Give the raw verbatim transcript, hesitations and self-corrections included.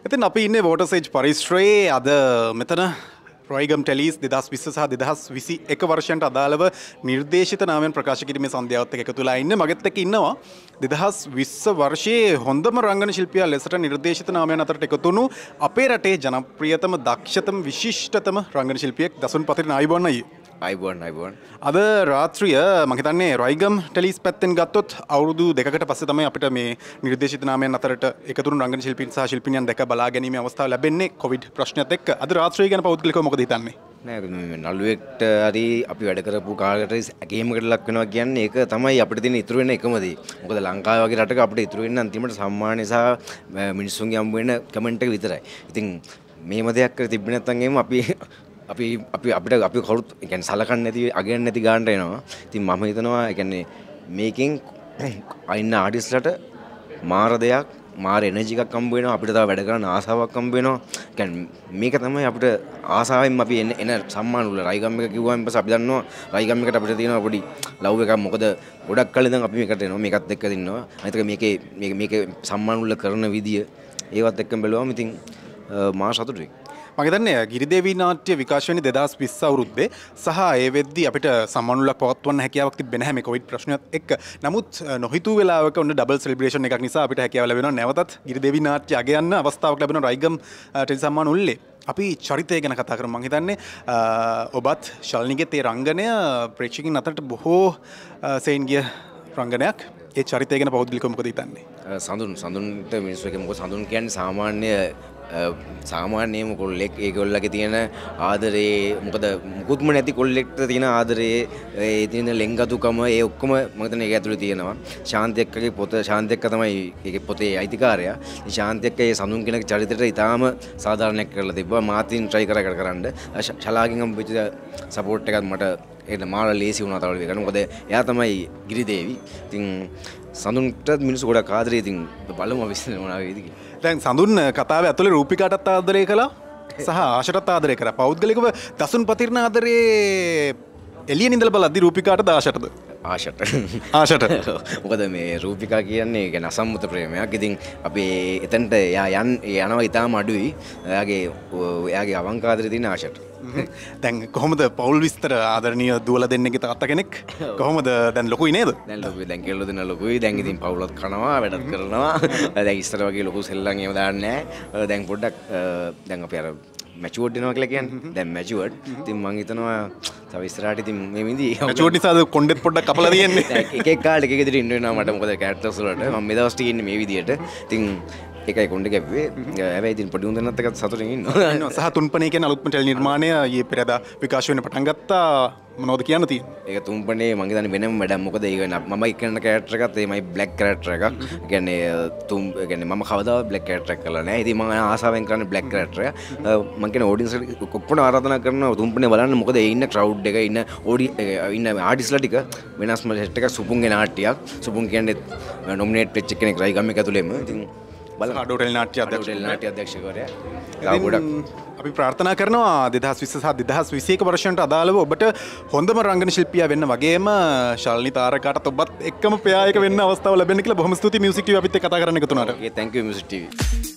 ඉතින් අපි ඉන්නේ වෝටර්සේජ් පරිශ්‍රයේ අද මෙතන රොයිගම් ටෙලිස් දෙදහස් විස්ස සහ දෙදහස් විසි එක වර්ෂයන්ට අදාළව නිර්දේශිත නාමයන් ප්‍රකාශ කිරීමේ සන්ධ්‍යාවත් එක්ක එකතු වෙලා ඉන්නේ. මගෙත් එක්ක ඉන්නවා දෙදහස් විස්ස වර්ෂයේ හොඳම රංගන ශිල්පියා ලෙසට නිර්දේශිත නාමයන් අතරට එකතු වුණු අපේ රටේ ජනප්‍රියතම දක්ෂතම විශිෂ්ටතම රංගන ශිල්පියෙක් දසුන් පතිරණ ආයුබෝවන් අයියේ. අයිබෝන් අයිබෝන් අද රාත්‍රිය මම හිතන්නේ රොයිගම් ටෙලිස් පැත්තෙන් ගත්තොත් අවුරුදු දෙකකට පස්සේ තමයි අපිට මේ නිර්දේශිත නාමයන් අතරට එකතු වුණු රංගන ශිල්පීන් සහ ශිල්පිනියන් දැක බලා ගැනීමේ අවස්ථාව ලැබෙන්නේ කොවිඩ් ප්‍රශ්නයත් එක්ක. අද රාත්‍රිය ගැන පෞද්ගලිකව මොකද හිතන්නේ? නෑ මේ නළුවෙක්ට හරි අපි වැඩ කරපු කාලයකට ඇගීමකට ලක් වෙනවා කියන්නේ ඒක තමයි අපිට තියෙන ඉතුරු වෙන එකම දේ. මොකද ලංකාව වගේ රටක අපිට ඉතුරු වෙන්නේ අන්තිමට සම්මානය සහ මිනිස්සුන්ගේ හම්බ වෙන කමෙන්ට් එක විතරයි. ඉතින් මේම දෙයක් කර තිබ්බේ නැත්නම් එහෙම අපි අපි අපි අපිට අපි කවුරුත් ඒ කියන්නේ සලකන්නේ නැති අගයන් නැති ගානට එනවා. ඉතින් මම හිතනවා ඒ කියන්නේ මේකෙන් අයින්න ආටිස්ට්ලට මාර දෙයක් මාර එනර්ජි එකක් හම්බ වෙනවා. අපිට තව වැඩ කරන්න ආසාවක් හම්බ වෙනවා. ඒ කියන්නේ මේක තමයි අපිට ආසාවෙන් අපි එන එන සම්මාන වල රයිගම් එක කිව්වම පස්සේ අපි දන්නවා රයිගම් එකට අපිට තියෙනවා පොඩි ලව් එකක්. මොකද ගොඩක් කල් ඉඳන් අපි මේකට එනවා. මේකත් එක්ක දින්නවා. අනිත් එක මේකේ මේක මේකේ සම්මාන වල කරන විදිය ඒවත් එක්කම බැලුවම ඉතින් මා සතුටුයි. මම හිතන්නේ ගිරිදේවී නාට්‍ය විකාශය වෙන්නේ දෙදහස් විස්ස අවුරුද්දේ සහ ඒ වෙද්දී අපිට සම්මානුලක් පවත්වන්න හැකියාවක් තිබෙන්නේ නැහැ මේ කොවිඩ් ප්‍රශ්නයත් එක්ක. නමුත් නොහිතූ වෙලාවක ඔන්න ඩබල් සෙලිබ්‍රේෂන් එකක් නිසා අපිට හැකියාව ලැබෙනවා නැවතත් ගිරිදේවී නාට්‍ය අගයන්න අවස්ථාවක් ලැබෙනවා රයිගම් ටෙලි සම්මාන උල්ලේ. අපි චරිතය ගැන කතා කරමු. මම හිතන්නේ ඔබත් ශල්නිගෙත් ඒ රංගනය ප්‍රේක්ෂකයන් අතරට බොහෝ සෙයින් ගිය රංගනයක්. ඒ චරිතය ගැන පෞද්ගලිකව මොකද හිතන්නේ? සඳුන් සඳුන්ට මිනිස්සු එක මොකද සඳුන් කියන්නේ සාමාන්‍ය සාමාන්‍යම කොල්ලෙක්. ඒ කොල්ලගේ තියෙන ආදරේ මොකද මුකුත්ම නැති කොල්ලෙක්ට තියෙන ආදරේ ඒ තියෙන ලෙන්ගතුකම ඒ ඔක්කොම මම හිතන්නේ ඒක ඇතුලේ තියෙනවා. ශාන්ති එක්කගේ පොත ශාන්ති එක්ක තමයි ඒකේ පොතේ අයිතිකාරයා. ඉතින් ශාන්ති එක්ක ඒ සඳුන් කෙනෙක් චරිතයට ඉතාම සාධාරණයක් කරලා තිබ්බා. මාතින් try කරා කර කරන්න ශලාගෙන් හම්බෙච්ච සපෝට් එකත් මට ඒක මාර ලේසි වුණා තවල වෙගන්න. මොකද එයා තමයි ගිරිදේවි. ඉතින් සඳුන්ට මිනිස්සු ගොඩක් ආදරේ. ඉතින් බලමු අපි මොනවා වේද කියලා. දැන් සඳුන් කතාවේ ඇතුලේ රූපිකාටත් ආදරය කළා සහ ආශටත් ආදරය කරා. පෞද්ගලිකව දසුන් පතිරණ ආදරේ එළියෙන් ඉඳලා බලද්දි රූපිකාටද ආශටද? ආශට ආශට. මොකද මේ රූපිකා කියන්නේ ඒක නසම්මුත ප්‍රේමයක්. ඉතින් අපි එතනට එයා යන් යනවා ඊටාම අඩුයි. එයාගේ එයාගේ අවංක ආදරේ තියෙන ආශට. දැන් කොහොමද පෞල් විස්තර ආදරණීය දුවලා දෙන්නෙක්ගේ තාත්තා කෙනෙක් කොහොමද දැන් ලොකුයි නේද? දැන් ලොකුයි. දැන් කෙල්ලෝ දෙන ලොකුයි. දැන් ඉතින් පවුලත් කනවා වැඩත් කරනවා. දැන් ඉස්සර වගේ ලොකු සෙල්ලම් එහෙම දාන්නේ නැහැ. දැන් පොඩ්ඩක් දැන් අපි අර මැචුවර්ඩ් වෙනවා කියලා කියන්නේ. දැන් මැචුවර්ඩ්. ඉතින් මම හිතනවා තව ඉස්සරහට ඉතින් මේ විදිහේ මැචුවර්ඩ් නිසාද කොණ්ඩෙත් පොඩ්ඩක් කපලා තියෙන්නේ. එක එක කාලේ එක එක විදිහට ඉන්න වෙනවා මට. මොකද කැරක්ටර්ස් වලට මම මේ දවස් ටිකේ ඉන්නේ මේ විදිහට. ඉතින් ඒකයි කොණ්ඩේ කැපුවේ. හැබැයි ඉතින් පොඩි උන්දනත් එක්ක සතුටින් ඉන්නවා. ඉන්නවා. සහ තුන්පනේ කියන අලුත්ම ටෙලි නිර්මාණය ඊයේ පෙරදා විකාශ වෙන්න පටන් ගත්තා. මොනවද කියන්න තියෙන්නේ? ඒක තුන්පනේ මම හිතන්නේ වෙනම වැඩක්. මොකද ඒක මම ඉක්කන කැරක්ටර් එකත් ඒමයි බ්ලැක් කැරක්ටර් එකක්. ඒ කියන්නේ තුන් ඒ කියන්නේ මම කවදාවත් බ්ලැක් කැරක්ටර් එකක් කරලා නැහැ. ඉතින් මම ආසාවෙන් කරන්නේ බ්ලැක් කැරක්ටර් එක. මම කියන්නේ ඔඩියන්ස් එකට ඔක්කොම ආරාධනා කරනවා තුන්පනේ බලන්න. මොකද ඒ ඉන්න ක්‍රවුඩ් එක ඉන්න ඔඩි ඉන්න ආටිස්ලා ටික වෙනස්ම සෙට් එකක්. සුපුන්ගේ නාට්‍යයක්. සුපුන් කියන්නේ නොමිනේට් වෙච්ච කෙනෙක් රයිගම් එක ඇතුළේම. ඉතින් බලන්න අඩෝටෙල් නාට්‍ය අධ්‍යක්ෂ නාට්‍ය අධ්‍යක්ෂකවරයා. ගොඩක් අපි ප්‍රාර්ථනා කරනවා දෙදහස් විස්ස සහ දෙදහස් විසි එක වර්ෂයන්ට අදාළව ඔබට හොඳම රංගන ශිල්පියා වෙන්න වගේම ශාල්නි තාරකාටත් ඔබත් එක්කම පෙයා එක වෙන්න අවස්ථාව ලැබෙන්න කියලා. බොහොම ස්තුතියි මියුසික් ටීවී අපිත් එක්ක කතා කරන්න එකතු වුණාට. Okay, thank you music T V.